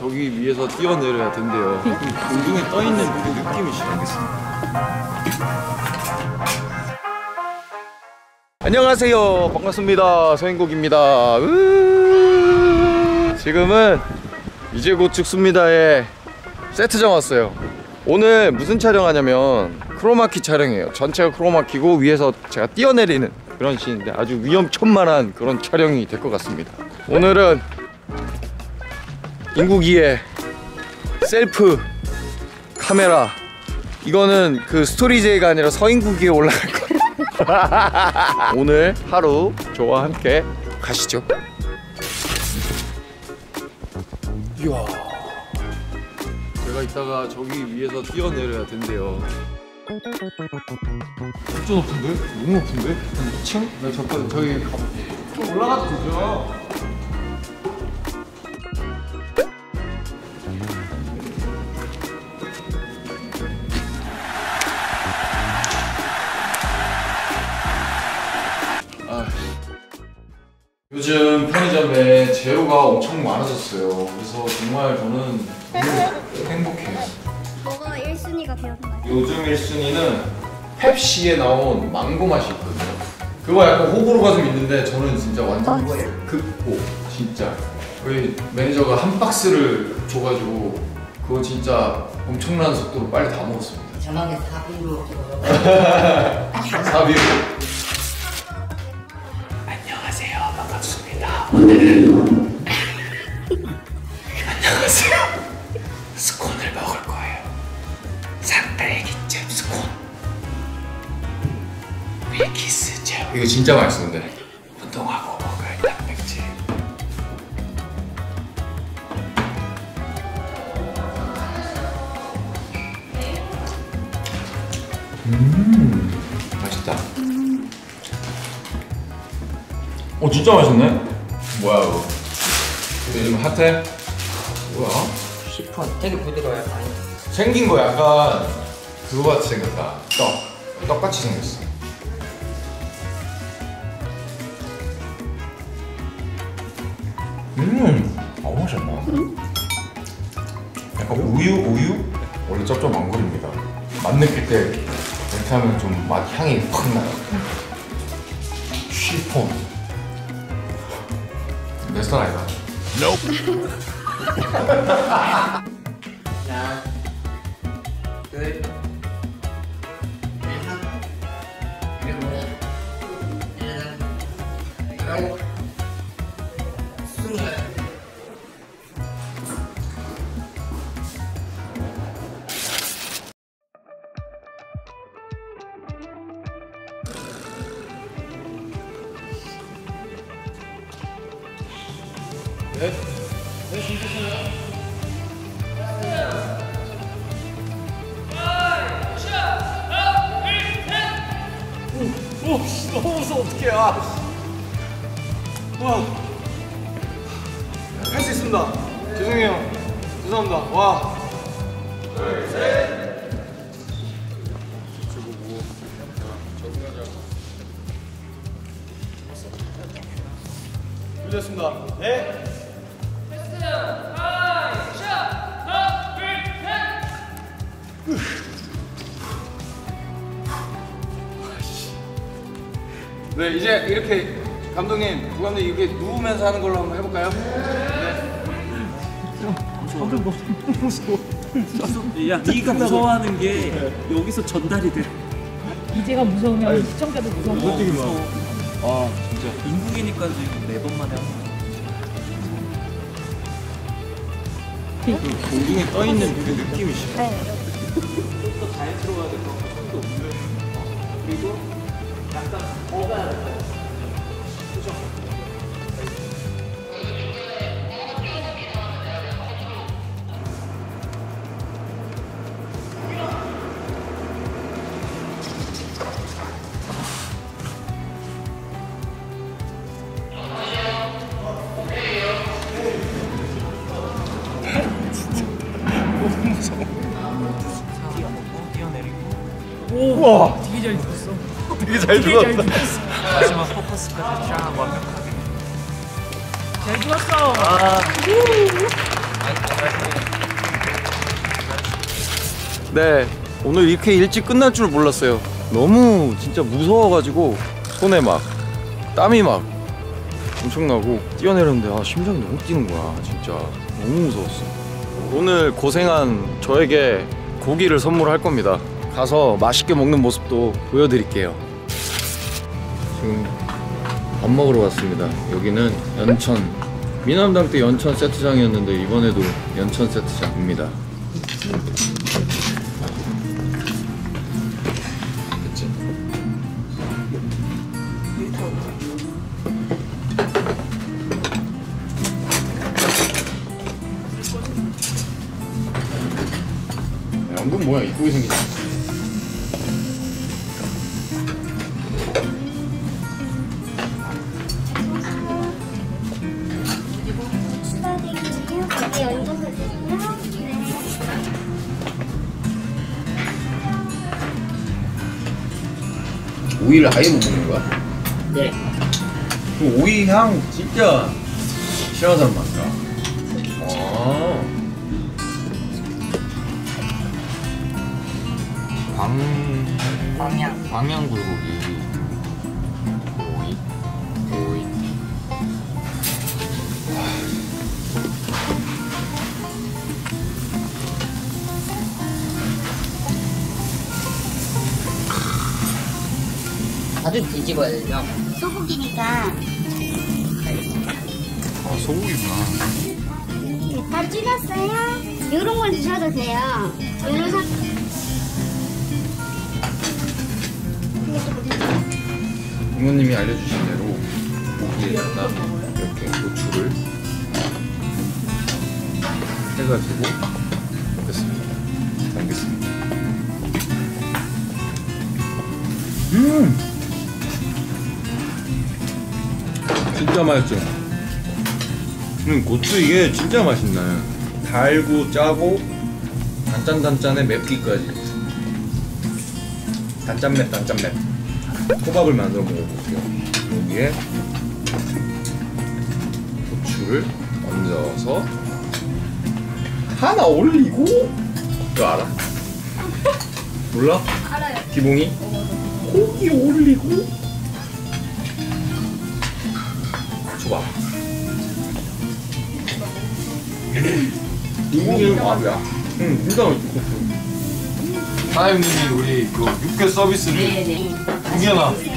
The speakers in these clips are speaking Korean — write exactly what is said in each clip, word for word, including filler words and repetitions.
저기 위에서 뛰어내려야 된대요. 공중에 떠있는 그 느낌이 싫겠습니다. 안녕하세요, 반갑습니다. 서인국입니다. 으 지금은 이제 곧 죽습니다의 세트장 왔어요. 오늘 무슨 촬영하냐면 크로마키 촬영이에요. 전체가 크로마키고 위에서 제가 뛰어내리는 그런 씬인데 아주 위험천만한 그런 촬영이 될 것 같습니다. 오늘은 인국이의 셀프 카메라, 이거는 그 스토리제이가 아니라 서인국이에 올라갈 거예요. 오늘 하루 저와 함께 가시죠. 이야, 제가 이따가 저기 위에서 뛰어내려야 된대요. 진짜 높은데? 너무 높은데? 이 층? 나 잠깐 저기 가... 좀 올라가도 되죠? 아, 요즘 편의점에 재료가 엄청 많아졌어요. 그래서 정말 저는 너무 행복해요. 뭐가 일 순위가 되었나요? 요즘 일 순위는 펩시에 나온 망고 맛이 있거든요. 그거 약간 호불호가 좀 있는데 저는 진짜 완전 극호. 진짜 저희 매니저가 한 박스를 줘가지고 그거 진짜 엄청난 속도로 빨리 다 먹었습니다. 저만의 사비로 찍어요. 사비로. 안녕하세요, 반갑습니다. 오늘은 안녕하세요. 스콘을 먹을 거예요. 산딸기잼 스콘, 밀키스잼. 이거 진짜 맛있었는데. 운동하고 먹을 단백질. 음, 맛있다. 어, 진짜 맛있네. 뭐야 이거? 요즘 핫해? 뭐야? 시폰 되게 부드러워요. 많이. 생긴 거 약간 그거 같이 생겼다. 떡. 떡같이 생겼어. 음, 너무 맛있나? 약간 우유, 우유? 원래 쩝쩝 안 거립니다. 맛 느낄 때 이렇게 하면 좀 맛 향이 확 나요. 쉬폰. 내 스타일 아니다. 하나, 둘, 넷, 일곱, 여덟, 아홉, 스물. 네? 네, 진짜 좋아요. 오, 씨, 너무 무서워. 어떡해. 아, 와. 할 수 있습니다. 죄송해요. 죄송합니다. 와. 둘, 셋. 준비됐습니다. 네. 네, 이제 이렇게 감독님, 부감독님 이렇게 누우면서 하는 걸로 한번 해볼까요? 네. 너무 무서워. 야, 네가 무서워하는 게 여기서 전달이 돼. 이제가 무서우면 시청자도 무서워. 어떻게 무서워? 아, 진짜. 인국이니까 지금 네 번만에 하는 거야. 그 공중에 떠있는 그 느낌이 싫어. 좀더 자연스러워야 될 것 같고, 손도 없는. 그리고 약간 어가야 될 것 같아. 그죠? 우와, 되게 잘 들었어. 되게 잘 들었다. 마지막 포커스까지 쫙 완벽하게. 잘 들었어. 아, 아니, 네, 오늘 이렇게 일찍 끝날 줄 몰랐어요. 너무 진짜 무서워가지고 손에 막 땀이 막 엄청나고 뛰어내렸는데 아 심장이 너무 뛰는 거야. 진짜 너무 무서웠어. 오늘 고생한 저에게 고기를 선물할 겁니다. 가서 맛있게 먹는 모습도 보여드릴게요. 지금 밥 먹으러 왔습니다. 여기는 연천, 미남당 때 연천 세트장이었는데 이번에도 연천 세트장입니다. 그치? 연근 뭐야 이쁘게 생기지? 추가되기요. 거기 연두색이요. 네. 오이를 아예 못 먹는 거야? 네. 그 오이 향 진짜 싫어하는 사람 많다. 아. 광 광양 광양 불고기. 오이 오이. 아주 뒤집어야 되죠? 소고기니까 아 소고기구나. 다 찔렸어요. 이런 걸 드셔도 돼요. 이런 사. 부모님이 알려주신 대로 고기에다가 이렇게 고추를 해가지고 먹겠습니다. 먹겠습니다. 음! 진짜 맛있죠? 음, 고추 이게 진짜 맛있네. 달고 짜고 단짠단짠의 맵기까지. 단짠맵 단짠맵. 호박을 만들어 먹어볼게요. 여기에 고추를 얹어서 하나 올리고. 너 알아? 몰라? 알아요. 기봉이? 고기 올리고 줘봐. 이게 밥이야. 응, 진짜 맛있어. 사장님이 우리 그 육회 서비스를 네네. 두 개나. 드세요.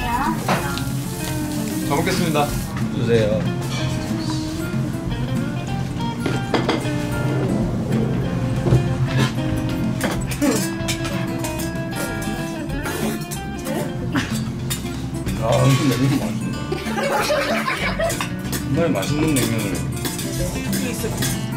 잘 먹겠습니다. 주세요. 아, 엄청 냉면 맛있네. 정말 맛있는 냉면을.